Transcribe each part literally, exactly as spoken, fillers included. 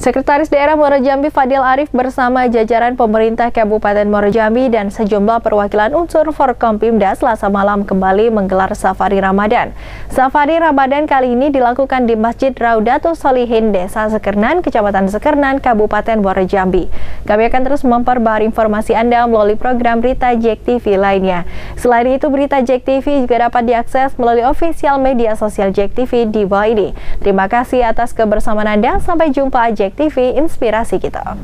Sekretaris Daerah Muara Jambi Fadil Arif bersama jajaran pemerintah Kabupaten Muara Jambi dan sejumlah perwakilan unsur Forkompimda Selasa malam kembali menggelar Safari Ramadan. Safari Ramadan kali ini dilakukan di Masjid Raudatus Sholihin, Desa Sekernan, Kecamatan Sekernan, Kabupaten Muara Jambi. Kami akan terus memperbarui informasi Anda melalui program berita Jek T V lainnya. Selain itu, berita Jek T V juga dapat diakses melalui official media sosial Jek T V di bawah ini. Terima kasih atas kebersamaan Anda. Sampai jumpa Jek T V, inspirasi kita.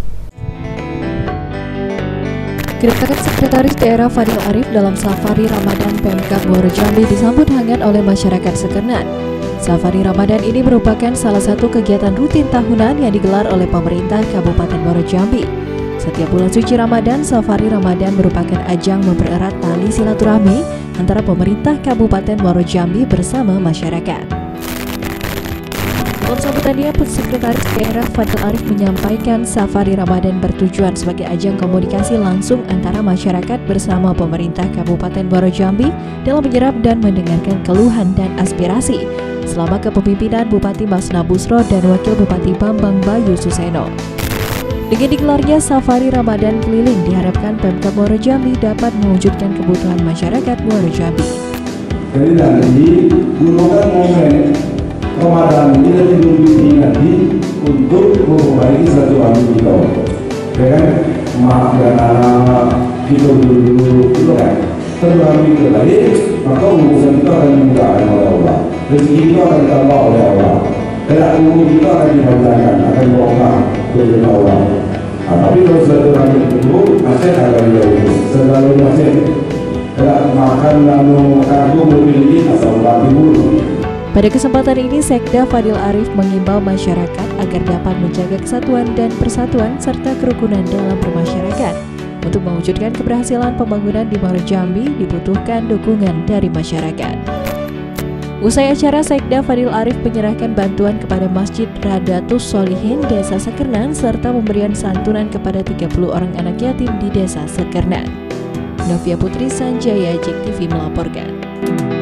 Kedatangan Sekretaris Daerah Fadil Arif dalam Safari Ramadan Pemkab Muara Jambi disambut hangat oleh masyarakat Sekernan. Safari Ramadan ini merupakan salah satu kegiatan rutin tahunan yang digelar oleh pemerintah Kabupaten Muara Jambi. Setiap bulan suci Ramadan, Safari Ramadan merupakan ajang mempererat tali silaturahmi antara pemerintah Kabupaten Muara Jambi bersama masyarakat. Dalam sambutannya, Sekretaris Daerah Fadil Arif menyampaikan Safari Ramadan bertujuan sebagai ajang komunikasi langsung antara masyarakat bersama pemerintah Kabupaten Muara Jambi dalam menyerap dan mendengarkan keluhan dan aspirasi selama kepemimpinan Bupati Masna Busro dan Wakil Bupati Bambang Bayu Suseno. Dengan digelarnya Safari Ramadan keliling, diharapkan Pemkab Muara Jambi dapat mewujudkan kebutuhan masyarakat Muara Jambi. Jadi nanti gunakan momen Ramadan ini lebih diingati untuk memperbaiki silaturahmi kita, dengan maaf dan anak kita dulu itu kan silaturahmi kita baik, maka urusan kita akan dimudahkan oleh Allah, rezeki kita akan ditambah oleh Allah, dan umur kita akan dipanjangkan, akan berkah dari Allah. Nah, tapi kalau silaturahmi itu masih akan jauh, selalu masih tidak makan lalu kaku memiliki asal batin dulu. Pada kesempatan ini, Sekda Fadil Arif mengimbau masyarakat agar dapat menjaga kesatuan dan persatuan serta kerukunan dalam bermasyarakat. Untuk mewujudkan keberhasilan pembangunan di Muara Jambi, dibutuhkan dukungan dari masyarakat. Usai acara, Sekda Fadil Arif menyerahkan bantuan kepada Masjid Raudatus Sholihin, Desa Sekernan, serta pemberian santunan kepada tiga puluh orang anak yatim di Desa Sekernan. Novia Putri Sanjaya, Jek T V melaporkan.